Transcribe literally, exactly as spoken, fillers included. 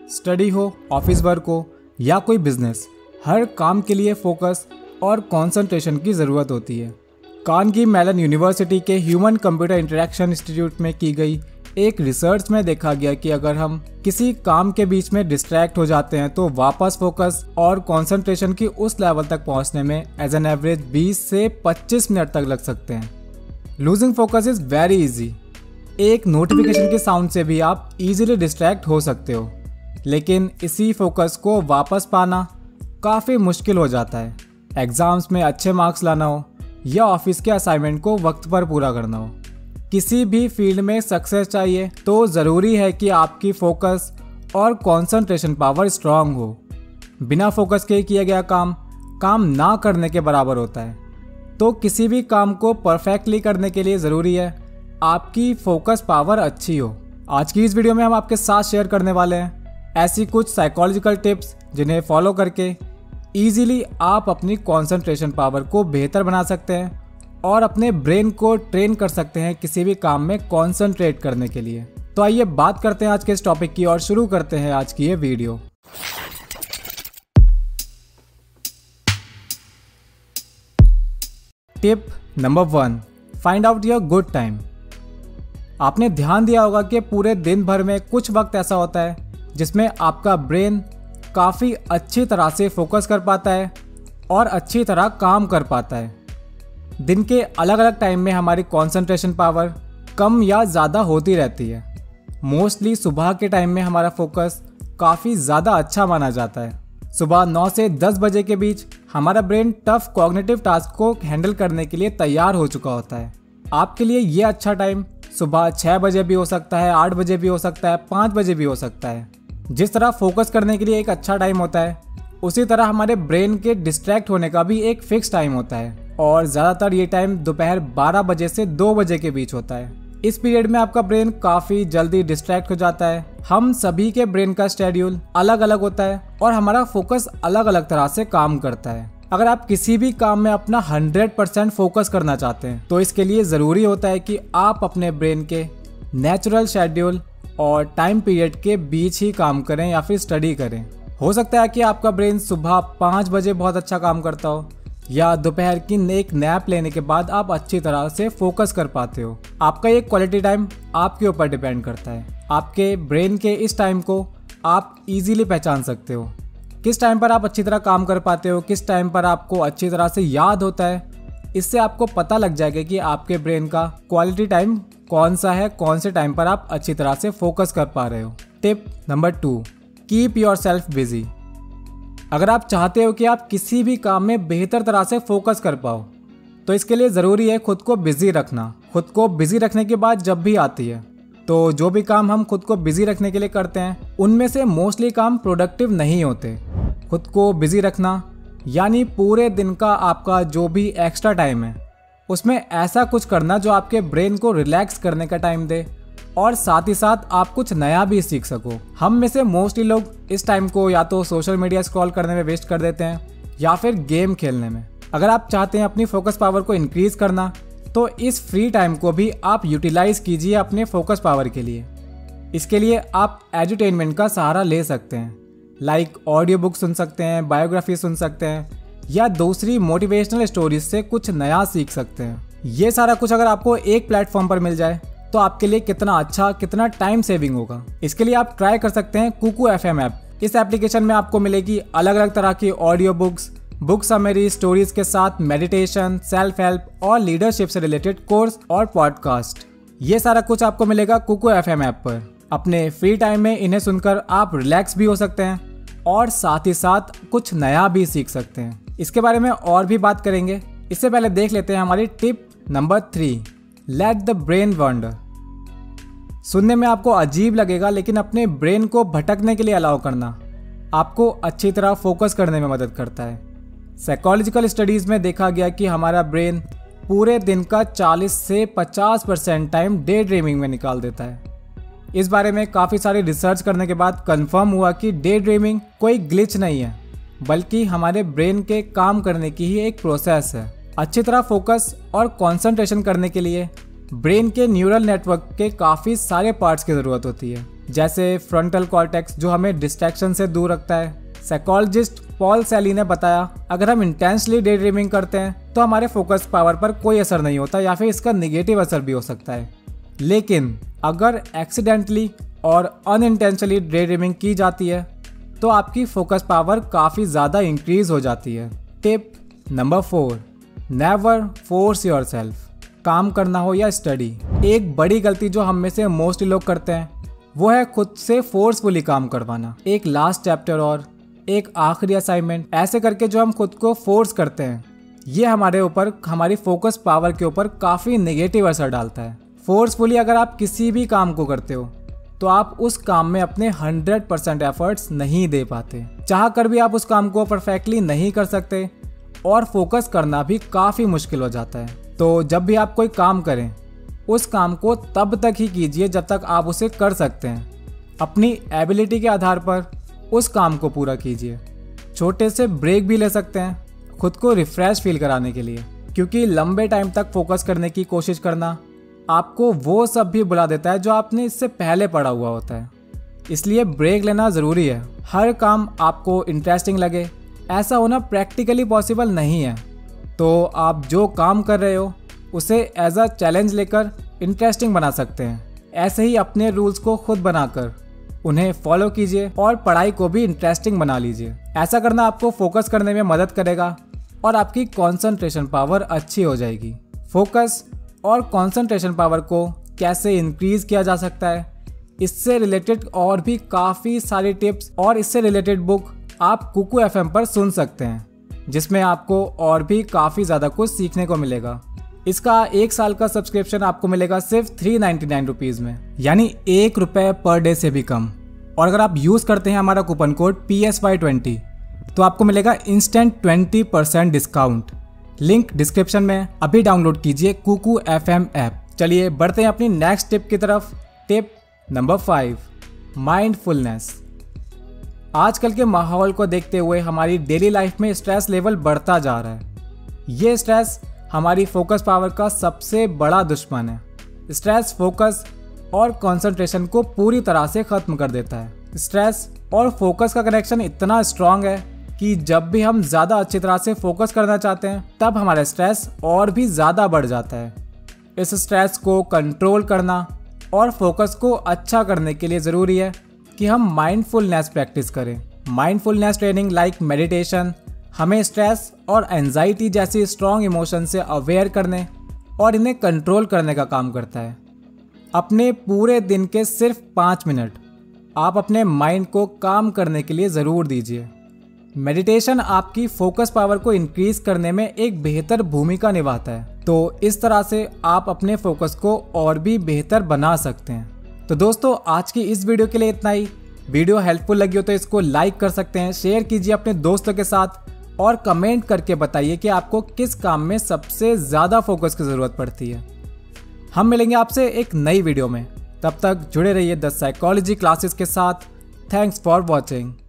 Study हो, office work हो या कोई बिजनेस, हर काम के लिए फोकस और कंसंट्रेशन की ज़रूरत होती है। कार्नेगी मेलन यूनिवर्सिटी के ह्यूमन कंप्यूटर इंटरेक्शन इंस्टीट्यूट में की गई एक रिसर्च में देखा गया कि अगर हम किसी काम के बीच में डिस्ट्रैक्ट हो जाते हैं तो वापस फोकस और कंसंट्रेशन की उस लेवल तक पहुंचने में एज एन एवरेज बीस से पच्चीस मिनट तक लग सकते हैं। Losing focus is very easy. एक नोटिफिकेशन के साउंड से भी आप इजीली डिस्ट्रैक्ट हो सकते हो, लेकिन इसी फोकस को वापस पाना काफ़ी मुश्किल हो जाता है। एग्ज़ाम्स में अच्छे मार्क्स लाना हो या ऑफिस के असाइनमेंट को वक्त पर पूरा करना हो, किसी भी फील्ड में सक्सेस चाहिए तो ज़रूरी है कि आपकी फोकस और कंसंट्रेशन पावर स्ट्रांग हो। बिना फोकस के किया गया काम काम ना करने के बराबर होता है। तो किसी भी काम को परफेक्टली करने के लिए ज़रूरी है आपकी फोकस पावर अच्छी हो। आज की इस वीडियो में हम आपके साथ शेयर करने वाले हैं ऐसी कुछ साइकोलॉजिकल टिप्स जिन्हें फॉलो करके ईजिली आप अपनी कंसंट्रेशन पावर को बेहतर बना सकते हैं और अपने ब्रेन को ट्रेन कर सकते हैं किसी भी काम में कंसंट्रेट करने के लिए। तो आइए बात करते हैं आज के इस टॉपिक की और शुरू करते हैं आज की ये video. Tip number one, find out your good time. आपने ध्यान दिया होगा कि पूरे दिन भर में कुछ वक्त ऐसा होता है जिसमें आपका ब्रेन काफ़ी अच्छी तरह से फोकस कर पाता है और अच्छी तरह काम कर पाता है। दिन के अलग अलग टाइम में हमारी कंसंट्रेशन पावर कम या ज़्यादा होती रहती है। मोस्टली सुबह के टाइम में हमारा फोकस काफ़ी ज़्यादा अच्छा माना जाता है। सुबह नौ से दस बजे के बीच हमारा ब्रेन टफ कॉग्निटिव टास्क को हैंडल करने के लिए तैयार हो चुका होता है। आपके लिए ये अच्छा टाइम सुबह छः बजे भी हो सकता है, आठ बजे भी हो सकता है, पाँच बजे भी हो सकता है। जिस तरह फोकस करने के लिए एक अच्छा टाइम होता है, उसी तरह हमारे ब्रेन के डिस्ट्रैक्ट होने का भी एक फिक्स टाइम होता है और ज़्यादातर ये टाइम दोपहर बारह बजे से दो बजे के बीच होता है। इस पीरियड में आपका ब्रेन काफ़ी जल्दी डिस्ट्रैक्ट हो जाता है। हम सभी के ब्रेन का शेड्यूल अलग अलग होता है और हमारा फोकस अलग अलग तरह से काम करता है। अगर आप किसी भी काम में अपना हंड्रेड परसेंट फोकस करना चाहते हैं तो इसके लिए ज़रूरी होता है कि आप अपने ब्रेन के नेचुरल शेड्यूल और टाइम पीरियड के बीच ही काम करें या फिर स्टडी करें। हो सकता है कि आपका ब्रेन सुबह पाँच बजे बहुत अच्छा काम करता हो या दोपहर की एक नैप लेने के बाद आप अच्छी तरह से फोकस कर पाते हो। आपका ये क्वालिटी टाइम आपके ऊपर डिपेंड करता है। आपके ब्रेन के इस टाइम को आप इजीली पहचान सकते हो। किस टाइम पर आप अच्छी तरह काम कर पाते हो, किस टाइम पर आपको अच्छी तरह से याद होता है, इससे आपको पता लग जाएगा कि आपके ब्रेन का क्वालिटी टाइम कौन सा है, कौन से टाइम पर आप अच्छी तरह से फोकस कर पा रहे हो। Tip number two, keep yourself busy. अगर आप चाहते हो कि आप किसी भी काम में बेहतर तरह से फोकस कर पाओ तो इसके लिए ज़रूरी है खुद को बिजी रखना। खुद को बिजी रखने की बात जब भी आती है तो जो भी काम हम खुद को बिजी रखने के लिए करते हैं उनमें से मोस्टली काम प्रोडक्टिव नहीं होते। खुद को बिजी रखना यानी पूरे दिन का आपका जो भी एक्स्ट्रा टाइम है उसमें ऐसा कुछ करना जो आपके ब्रेन को रिलैक्स करने का टाइम दे और साथ ही साथ आप कुछ नया भी सीख सको। हम में से मोस्टली लोग इस टाइम को या तो सोशल मीडिया स्क्रॉल करने में वेस्ट कर देते हैं या फिर गेम खेलने में। अगर आप चाहते हैं अपनी फोकस पावर को इंक्रीज करना तो इस फ्री टाइम को भी आप यूटिलाइज कीजिए अपने फोकस पावर के लिए। इसके लिए आप एजुटेनमेंट का सहारा ले सकते हैं, लाइक ऑडियो बुक सुन सकते हैं, बायोग्राफी सुन सकते हैं या दूसरी मोटिवेशनल स्टोरीज से कुछ नया सीख सकते हैं। ये सारा कुछ अगर आपको एक प्लेटफॉर्म पर मिल जाए तो आपके लिए कितना अच्छा, कितना टाइम सेविंग होगा। इसके लिए आप ट्राई कर सकते हैं कुकू एफ एम ऐप। इस एप्लीकेशन में आपको मिलेगी अलग अलग तरह की audio books, book summary, stories के साथ मेडिटेशन, सेल्फ हेल्प और लीडरशिप से रिलेटेड कोर्स और पॉडकास्ट। ये सारा कुछ आपको मिलेगा कुकू एफ एम ऐप पर। अपने फ्री टाइम में इन्हें सुनकर आप रिलैक्स भी हो सकते हैं और साथ ही साथ कुछ नया भी सीख सकते हैं। इसके बारे में और भी बात करेंगे, इससे पहले देख लेते हैं हमारी tip number three, let the brain wander. सुनने में आपको अजीब लगेगा लेकिन अपने ब्रेन को भटकने के लिए अलाउ करना आपको अच्छी तरह फोकस करने में मदद करता है। साइकोलॉजिकल स्टडीज़ में देखा गया कि हमारा ब्रेन पूरे दिन का चालीस से पचास परसेंट टाइम डे ड्रीमिंग में निकाल देता है। इस बारे में काफ़ी सारी रिसर्च करने के बाद कंफर्म हुआ कि डे ड्रीमिंग कोई ग्लिच नहीं है बल्कि हमारे ब्रेन के काम करने की ही एक प्रोसेस है। अच्छी तरह फोकस और कंसंट्रेशन करने के लिए ब्रेन के न्यूरल नेटवर्क के काफ़ी सारे पार्ट्स की ज़रूरत होती है। जैसे फ्रंटल कॉर्टेक्स जो हमें डिस्ट्रैक्शन से दूर रखता है। साइकोलॉजिस्ट पॉल सेली ने बताया, अगर हम इंटेंसली डे ड्रीमिंग करते हैं तो हमारे फोकस पावर पर कोई असर नहीं होता या फिर इसका निगेटिव असर भी हो सकता है। लेकिन अगर एक्सीडेंटली और अनइंटेंशनली डे ड्रीमिंग की जाती है तो आपकी फोकस पावर काफ़ी ज़्यादा इंक्रीज हो जाती है। Tip number four, never force yourself. काम करना हो या स्टडी, एक बड़ी गलती जो हम में से मोस्टली लोग करते हैं वो है खुद से फोर्सफुली काम करवाना। एक लास्ट चैप्टर और एक आखिरी असाइनमेंट, ऐसे करके जो हम खुद को फोर्स करते हैं ये हमारे ऊपर, हमारी फोकस पावर के ऊपर काफ़ी नेगेटिव असर डालता है। फोर्सफुली अगर आप किसी भी काम को करते हो तो आप उस काम में अपने हंड्रेड परसेंट एफर्ट्स नहीं दे पाते। चाह कर भी आप उस काम को परफेक्टली नहीं कर सकते और फोकस करना भी काफ़ी मुश्किल हो जाता है। तो जब भी आप कोई काम करें उस काम को तब तक ही कीजिए जब तक आप उसे कर सकते हैं। अपनी एबिलिटी के आधार पर उस काम को पूरा कीजिए। छोटे से ब्रेक भी ले सकते हैं खुद को रिफ्रेश फील कराने के लिए, क्योंकि लंबे टाइम तक फोकस करने की कोशिश करना आपको वो सब भी बुला देता है जो आपने इससे पहले पढ़ा हुआ होता है। इसलिए ब्रेक लेना ज़रूरी है। हर काम आपको इंटरेस्टिंग लगे ऐसा होना प्रैक्टिकली पॉसिबल नहीं है। तो आप जो काम कर रहे हो उसे एज अ चैलेंज लेकर इंटरेस्टिंग बना सकते हैं। ऐसे ही अपने रूल्स को खुद बनाकर उन्हें फॉलो कीजिए और पढ़ाई को भी इंटरेस्टिंग बना लीजिए। ऐसा करना आपको फोकस करने में मदद करेगा और आपकी कंसंट्रेशन पावर अच्छी हो जाएगी। फोकस और कंसंट्रेशन पावर को कैसे इंक्रीज किया जा सकता है, इससे रिलेटेड और भी काफ़ी सारी टिप्स और इससे रिलेटेड बुक आप कुकू एफ एम पर सुन सकते हैं, जिसमें आपको और भी काफ़ी ज़्यादा कुछ सीखने को मिलेगा। इसका एक साल का सब्सक्रिप्शन आपको मिलेगा सिर्फ थ्री नाइन्टी नाइन रुपीज़ में, यानी एक रुपये पर डे से भी कम। और अगर आप यूज़ करते हैं हमारा coupon code P S Y twenty तो आपको मिलेगा instant twenty percent discount. Link description में। अभी डाउनलोड कीजिए कुकू एफ एम ऐप। चलिए बढ़ते हैं अपनी नेक्स्ट टिप की तरफ। Tip number five, mindfulness. आजकल के माहौल को देखते हुए हमारी डेली लाइफ में स्ट्रेस लेवल बढ़ता जा रहा है। ये स्ट्रेस हमारी फोकस पावर का सबसे बड़ा दुश्मन है। स्ट्रेस फोकस और कंसंट्रेशन को पूरी तरह से खत्म कर देता है। स्ट्रेस और फोकस का कनेक्शन इतना स्ट्रांग है कि जब भी हम ज़्यादा अच्छी तरह से फोकस करना चाहते हैं तब हमारा स्ट्रेस और भी ज़्यादा बढ़ जाता है। इस स्ट्रेस को कंट्रोल करना और फोकस को अच्छा करने के लिए ज़रूरी है कि हम माइंडफुलनेस प्रैक्टिस करें। माइंडफुलनेस ट्रेनिंग लाइक मेडिटेशन हमें स्ट्रेस और एंजाइटी जैसी स्ट्रॉन्ग इमोशन से अवेयर करने और इन्हें कंट्रोल करने का काम करता है। अपने पूरे दिन के सिर्फ पाँच मिनट आप अपने माइंड को काम करने के लिए ज़रूर दीजिए। मेडिटेशन आपकी फोकस पावर को इंक्रीज करने में एक बेहतर भूमिका निभाता है। तो इस तरह से आप अपने फोकस को और भी बेहतर बना सकते हैं। तो दोस्तों आज की इस वीडियो के लिए इतना ही। वीडियो हेल्पफुल लगी हो तो इसको लाइक कर सकते हैं, शेयर कीजिए अपने दोस्तों के साथ और कमेंट करके बताइए कि आपको किस काम में सबसे ज़्यादा फोकस की ज़रूरत पड़ती है। हम मिलेंगे आपसे एक नई वीडियो में। तब तक जुड़े रहिए द साइकोलॉजी क्लासेस के साथ। Thanks for watching.